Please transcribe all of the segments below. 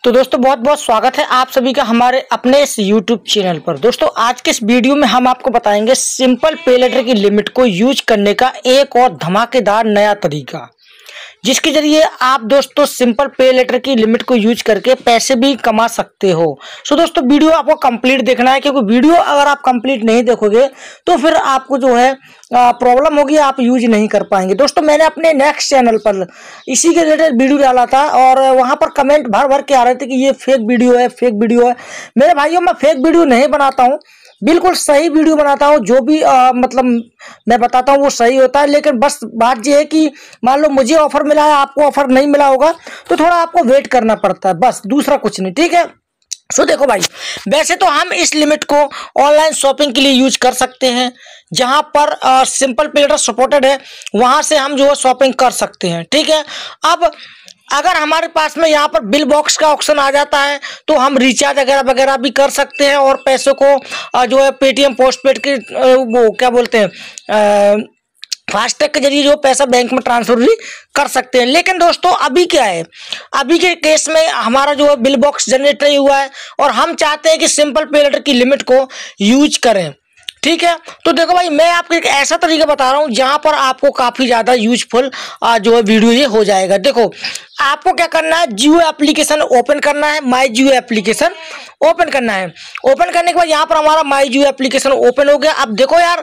तो दोस्तों बहुत बहुत स्वागत है आप सभी का हमारे अपने इस YouTube चैनल पर। दोस्तों आज के इस वीडियो में हम आपको बताएंगे सिंपल पे लेटर की लिमिट को यूज करने का एक और धमाकेदार नया तरीका, जिसके जरिए आप दोस्तों सिंपल पे लेटर की लिमिट को यूज करके पैसे भी कमा सकते हो। सो दोस्तों वीडियो आपको कंप्लीट देखना है, क्योंकि वीडियो अगर आप कंप्लीट नहीं देखोगे तो फिर आपको जो है प्रॉब्लम होगी, आप यूज नहीं कर पाएंगे। दोस्तों मैंने अपने नेक्स्ट चैनल पर इसी के रिलेटेड वीडियो डाला था और वहां पर कमेंट भर भर के आ रहे थे कि ये फेक वीडियो है, फेक वीडियो है। मेरे भाइयों, मैं फेक वीडियो नहीं बनाता हूँ, बिल्कुल सही वीडियो बनाता हूँ। जो भी मतलब मैं बताता हूँ वो सही होता है, लेकिन बस बात ये है कि मान लो मुझे ऑफर मिला है, आपको ऑफर नहीं मिला होगा तो थोड़ा आपको वेट करना पड़ता है, बस दूसरा कुछ नहीं। ठीक है। सो देखो भाई, वैसे तो हम इस लिमिट को ऑनलाइन शॉपिंग के लिए यूज कर सकते हैं, जहां पर सिंपल पे लेटर सपोर्टेड है, वहां से हम जो है शॉपिंग कर सकते हैं। ठीक है। अब अगर हमारे पास में यहाँ पर बिल बॉक्स का ऑप्शन आ जाता है तो हम रिचार्ज वगैरह वगैरह भी कर सकते हैं और पैसों को जो है पेटीएम पोस्टपेड के वो क्या बोलते हैं फास्टैग के जरिए जो पैसा बैंक में ट्रांसफर भी कर सकते हैं। लेकिन दोस्तों अभी क्या है, अभी के केस में हमारा जो है बिल बॉक्स जनरेट नहीं हुआ है और हम चाहते हैं कि सिंपल पे लेटर की लिमिट को यूज करें। ठीक है। तो देखो भाई, मैं आपको एक ऐसा तरीका बता रहा हूं जहां पर आपको काफी ज्यादा यूजफुल जो है वीडियो ये हो जाएगा। देखो आपको क्या करना है, जियो एप्लीकेशन ओपन करना है, माई जियो एप्लीकेशन ओपन करना है। ओपन करने के बाद यहाँ पर हमारा माई जियो एप्लीकेशन ओपन हो गया। अब देखो यार,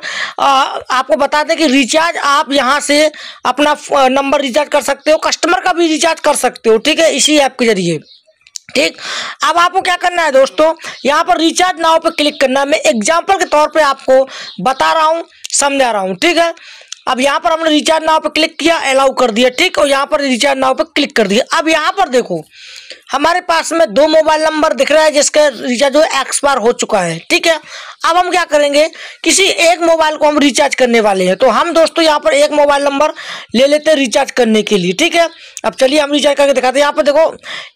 आपको बता दें कि रिचार्ज आप यहाँ से अपना नंबर रिचार्ज कर सकते हो, कस्टमर का भी रिचार्ज कर सकते हो। ठीक है, इसी ऐप के जरिए। ठीक। अब आपको क्या करना है दोस्तों, यहाँ पर रिचार्ज नाउ पे क्लिक करना है। मैं एग्जांपल के तौर पे आपको बता रहा हूँ, समझा रहा हूँ। ठीक है। अब यहाँ पर हमने रिचार्ज नाउ पे क्लिक किया, अलाउ कर दिया। ठीक। और यहाँ पर रिचार्ज नाउ पे क्लिक कर दिया। अब यहाँ पर देखो हमारे पास में 2 मोबाइल नंबर दिख रहा है जिसका रिचार्ज जो है एक्सपायर हो चुका है। ठीक है। अब हम क्या करेंगे, किसी एक मोबाइल को हम रिचार्ज करने वाले हैं, तो हम दोस्तों यहाँ पर एक मोबाइल नंबर ले लेते हैं रिचार्ज करने के लिए। ठीक है। अब चलिए हम रिचार्ज करके दिखाते हैं। यहाँ पर देखो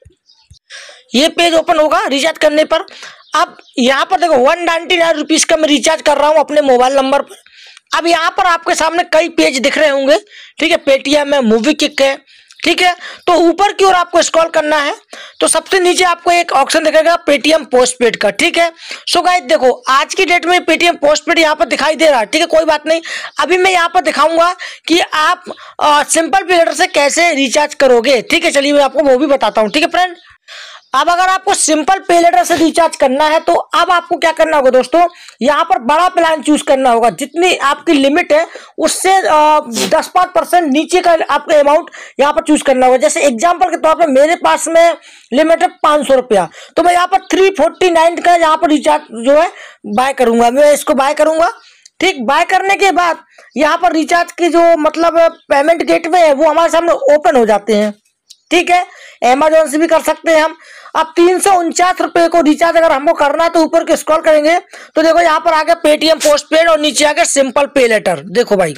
ये पेज ओपन होगा रिचार्ज करने पर। अब यहाँ पर देखो 199 रुपीज का मैं रिचार्ज कर रहा हूँ अपने मोबाइल नंबर पर। अब यहाँ पर आपके सामने कई पेज दिख रहे होंगे। ठीक है, पेटीएम है, मूवी किक है। ठीक है। तो ऊपर की ओर आपको स्क्रॉल करना है तो सबसे नीचे आपको एक ऑप्शन दिखेगा पेटीएम पोस्टपेड का। ठीक है। सो गाइस देखो, आज की डेट में पेटीएम पोस्टपेड यहाँ पर दिखाई दे रहा है। ठीक है, कोई बात नहीं, अभी मैं यहाँ पर दिखाऊंगा कि आप सिंपल पे लेटर से कैसे रिचार्ज करोगे। ठीक है, चलिए मैं आपको वो भी बताता हूँ। ठीक है फ्रेंड, अब अगर आपको सिंपल पे लेटर से रिचार्ज करना है तो अब आपको क्या करना होगा दोस्तों, यहाँ पर बड़ा प्लान चूज करना होगा। जितनी आपकी लिमिट है उससे 10-5% नीचे का आपका अमाउंट यहाँ पर चूज करना होगा। जैसे एग्जांपल के तौर पे मेरे पास में लिमिट है 500 रुपया, तो मैं यहाँ पर 349 का यहाँ पर रिचार्ज जो है बाय करूंगा। मैं इसको बाय करूंगा। ठीक, बाय करने के बाद यहाँ पर रिचार्ज की जो मतलब पेमेंट गेटवे है वो हमारे सामने ओपन हो जाते हैं। ठीक है, अमेजोन से भी कर सकते हैं हम। अब 349 रुपए को रिचार्ज अगर हमको करना है तो ऊपर के स्क्रॉल करेंगे तो देखो यहाँ पर आ गया पेटीएम पोस्टपेड और नीचे आ गया सिंपल पे लेटर। देखो भाई,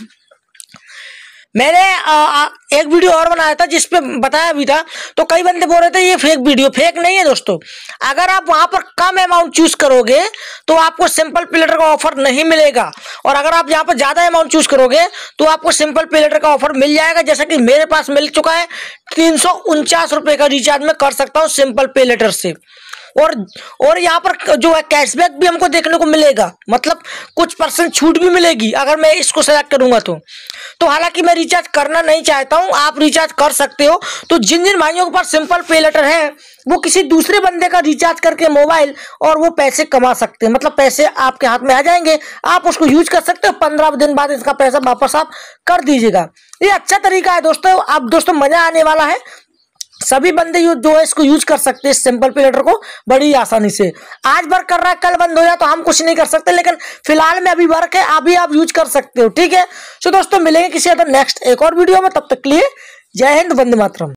मैंने एक वीडियो और बनाया था जिसपे बताया भी था, तो कई बंदे बोल रहे थे ये फेक वीडियो। फेक नहीं है दोस्तों। अगर आप वहां पर कम अमाउंट चूज करोगे तो आपको सिंपल पे लेटर का ऑफर नहीं मिलेगा, और अगर आप यहाँ पर ज्यादा अमाउंट चूज करोगे तो आपको सिंपल पे लेटर का ऑफर मिल जाएगा। जैसा कि मेरे पास मिल चुका है, 349 रुपए का रिचार्ज मैं कर सकता हूँ सिंपल पे लेटर से। और यहाँ पर जो है कैशबैक भी हमको देखने को मिलेगा, मतलब कुछ % छूट भी मिलेगी अगर मैं इसको सेलेक्ट करूंगा तो हालांकि मैं रिचार्ज करना नहीं चाहता हूं, आप रिचार्ज कर सकते हो। तो जिन जिन भाइयों के पास सिंपल पे लेटर है वो किसी दूसरे बंदे का रिचार्ज करके मोबाइल और वो पैसे कमा सकते हैं, मतलब पैसे आपके हाथ में आ जाएंगे, आप उसको यूज कर सकते हो। 15 दिन बाद इसका पैसा वापस आप कर दीजिएगा। ये अच्छा तरीका है दोस्तों। अब दोस्तों मजा आने वाला है, सभी बंदे जो है इसको यूज कर सकते हैं सिंपल पे लेटर को बड़ी आसानी से। आज वर्क कर रहा है, कल बंद हो जाए तो हम कुछ नहीं कर सकते, लेकिन फिलहाल में अभी वर्क है, अभी आप यूज कर सकते हो। ठीक है। तो दोस्तों मिलेंगे किसी अदर नेक्स्ट एक और वीडियो में, तब तक के लिए जय हिंद, वंदे मातरम।